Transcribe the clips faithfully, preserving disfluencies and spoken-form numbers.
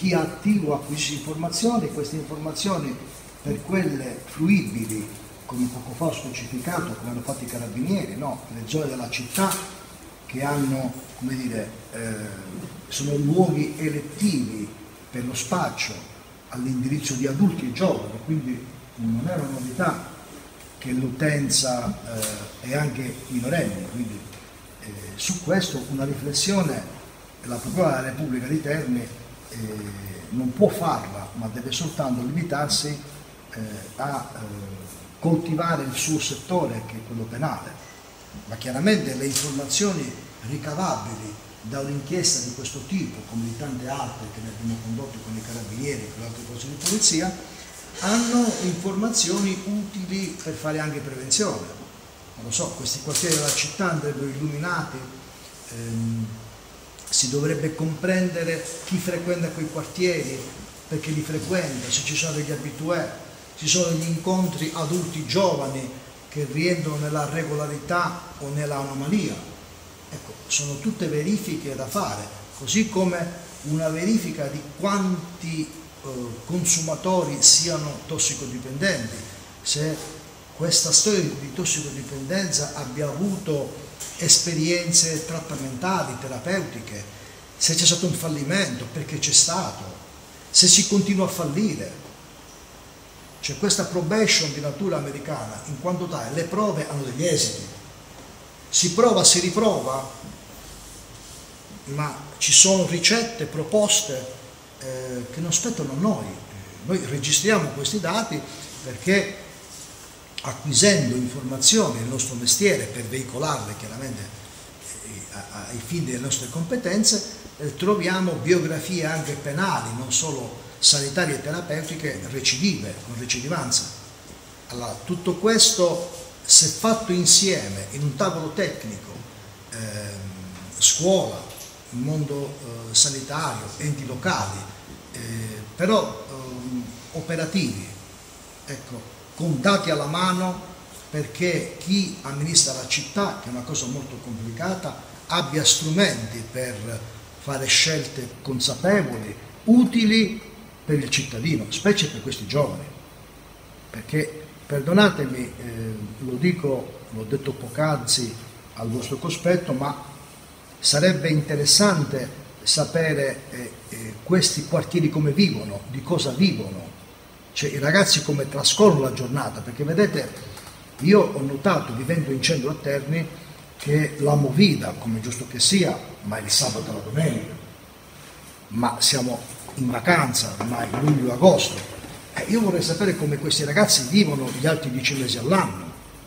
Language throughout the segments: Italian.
chi è attivo acquisisce informazioni, queste informazioni per quelle fruibili, come poco fa ho specificato, come hanno fatto i carabinieri, no? Le zone della città che hanno, come dire, eh, sono luoghi elettivi per lo spaccio all'indirizzo di adulti e giovani, quindi non è una novità che l'utenza eh, è anche minorenne, quindi eh, su questo una riflessione la Procura della Repubblica di Terni eh, non può farla, ma deve soltanto limitarsi eh, a eh, coltivare il suo settore, che è quello penale, ma chiaramente le informazioni ricavabili da un'inchiesta di questo tipo, come di tante altre che ne abbiamo condotto con i carabinieri e con le altre forze di polizia, hanno informazioni utili per fare anche prevenzione. Non lo so, questi quartieri della città andrebbero illuminati, ehm, si dovrebbe comprendere chi frequenta quei quartieri, perché li frequenta, se ci sono degli abitué, ci sono gli incontri adulti giovani che rientrano nella regolarità o nell'anomalia. Ecco, sono tutte verifiche da fare, così come una verifica di quanti eh, consumatori siano tossicodipendenti, se questa storia di tossicodipendenza abbia avuto esperienze trattamentali, terapeutiche, se c'è stato un fallimento, perché c'è stato, se si continua a fallire. C'è questa probation di natura americana, in quanto tale le prove hanno degli esiti. Si prova, si riprova, ma ci sono ricette, proposte eh, che non spettano a noi. Noi registriamo questi dati perché, acquisendo informazioni nel nostro mestiere per veicolarle chiaramente eh, ai fini delle nostre competenze, eh, troviamo biografie anche penali, non solo sanitarie e terapeutiche recidive, con recidivanza. Allora, tutto questo, se fatto insieme in un tavolo tecnico, ehm, scuola, il mondo eh, sanitario, enti locali, eh, però ehm, operativi, ecco, con dati alla mano, perché chi amministra la città, che è una cosa molto complicata, abbia strumenti per fare scelte consapevoli, utili per il cittadino, specie per questi giovani, perché, perdonatemi, eh, lo dico, l'ho detto poc'anzi al vostro cospetto, ma sarebbe interessante sapere eh, eh, questi quartieri come vivono, di cosa vivono, cioè i ragazzi come trascorrono la giornata, perché vedete, io ho notato, vivendo in centro a Terni, che la movida, come giusto che sia, ma è il sabato e la domenica, ma siamo in vacanza ormai luglio-agosto, eh, io vorrei sapere come questi ragazzi vivono gli altri dieci mesi all'anno,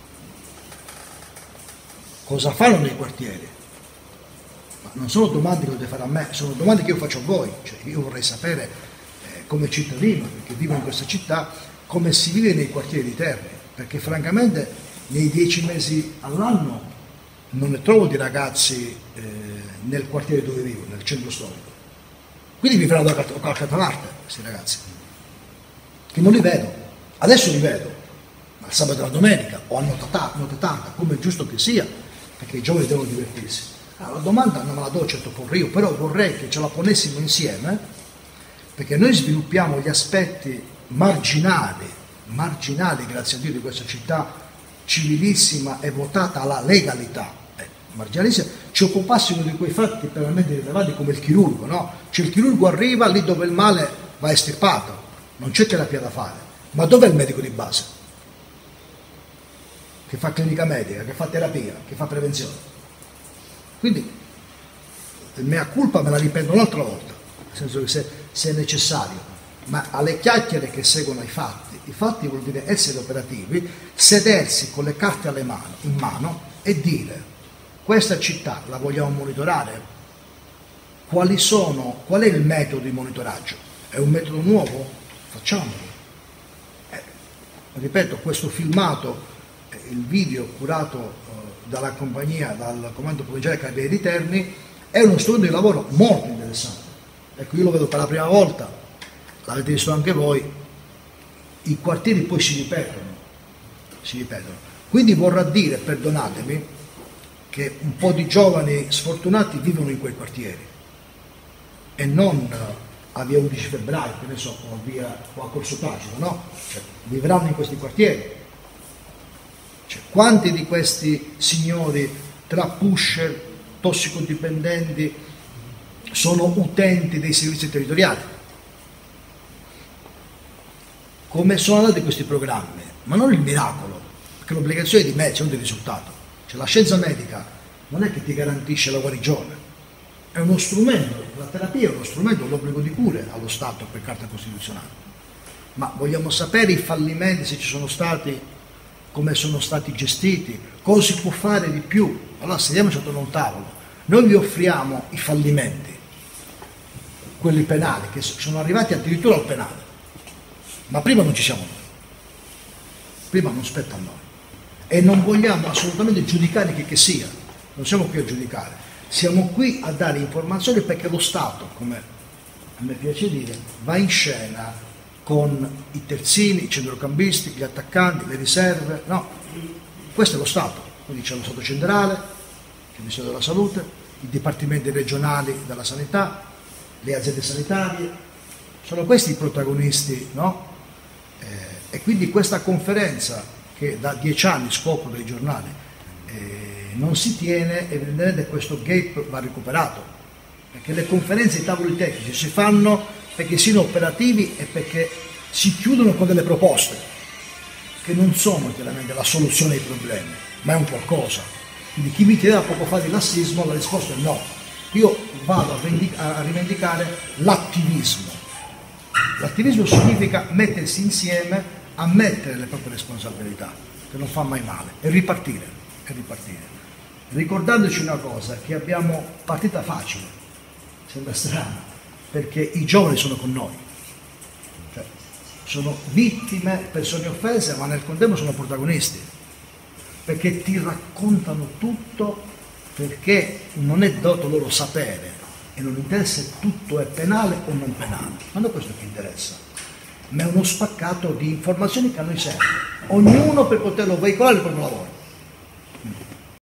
cosa fanno nei quartieri. Ma non sono domande che dovete fare a me, sono domande che io faccio a voi, cioè io vorrei sapere eh, come cittadino, perché vivo in questa città, come si vive nei quartieri di Terni, perché francamente nei dieci mesi all'anno non ne trovo di ragazzi eh, nel quartiere dove vivo, nel centro storico. Quindi mi faranno da qualche altra parte questi ragazzi, che non li vedo, adesso li vedo, ma il sabato e la domenica o a notte tarda, come è giusto che sia, perché i giovani devono divertirsi. Allora, la domanda non me la do certo porre io, però vorrei che ce la ponessimo insieme, perché noi sviluppiamo gli aspetti marginali, marginali grazie a Dio, di questa città civilissima e votata alla legalità, eh, marginalissima, ci occupassimo di quei fatti penalmente rilevanti come il chirurgo, no? Cioè il chirurgo arriva lì dove il male va estirpato, non c'è terapia da fare, ma dov'è il medico di base? Che fa clinica medica, che fa terapia, che fa prevenzione. Quindi il mea culpa me la riprendo un'altra volta, nel senso che se, se è necessario, ma alle chiacchiere che seguono ai fatti, i fatti vuol dire essere operativi, sedersi con le carte alle mani, in mano e dire: questa città la vogliamo monitorare? Quali sono, qual è il metodo di monitoraggio? È un metodo nuovo? Facciamolo. Eh, ripeto, questo filmato, eh, il video curato eh, dalla compagnia, dal Comando Provinciale Carabinieri di Terni, è uno strumento di lavoro molto interessante. Ecco, io lo vedo per la prima volta, l'avete visto anche voi, i quartieri poi si ripetono, si ripetono. Quindi vorrà dire, perdonatemi, che un po' di giovani sfortunati vivono in quei quartieri e non a via undici febbraio, che ne so, o a, via, o a Corso Tacito, no? Cioè, vivranno in questi quartieri. Cioè, quanti di questi signori tra pusher, tossicodipendenti sono utenti dei servizi territoriali? Come sono andati questi programmi? Ma non il miracolo, perché l'obbligazione di mezzo è un risultato. Cioè, la scienza medica non è che ti garantisce la guarigione, è uno strumento, la terapia è uno strumento, l'obbligo di cure allo Stato per carta costituzionale. Ma vogliamo sapere i fallimenti, se ci sono stati, come sono stati gestiti, cosa si può fare di più? Allora sediamoci attorno a un tavolo. Noi vi offriamo i fallimenti, quelli penali, che sono arrivati addirittura al penale, ma prima non ci siamo noi, prima non spetta a noi, e non vogliamo assolutamente giudicare chi che sia, non siamo qui a giudicare, siamo qui a dare informazioni, perché lo Stato, come a me piace dire, va in scena con i terzini, i centrocampisti, gli attaccanti, le riserve, no, questo è lo Stato, quindi c'è lo Stato centrale, c'è il Ministero della Salute, i dipartimenti regionali della sanità, le aziende sanitarie, sono questi i protagonisti, no? Eh, e quindi questa conferenza, che da dieci anni scopro dai giornali, eh, non si tiene, evidentemente questo gap va recuperato, perché le conferenze e i tavoli tecnici si fanno perché siano operativi e perché si chiudono con delle proposte che non sono chiaramente la soluzione ai problemi, ma è un qualcosa. Quindi chi mi chiedeva poco fa di lassismo, la risposta è no. Io vado a, a rivendicare l'attivismo. L'attivismo significa mettersi insieme, ammettere le proprie responsabilità, che non fa mai male, e ripartire, e ripartire. Ricordandoci una cosa, che abbiamo partita facile, sembra strano, perché i giovani sono con noi, cioè, sono vittime, persone offese, ma nel contempo sono protagonisti, perché ti raccontano tutto, perché non è dato loro sapere e non interessa se tutto è penale o non penale, ma non questo che interessa, ma è uno spaccato di informazioni che a noi serve, ognuno per poterlo veicolare il proprio lavoro.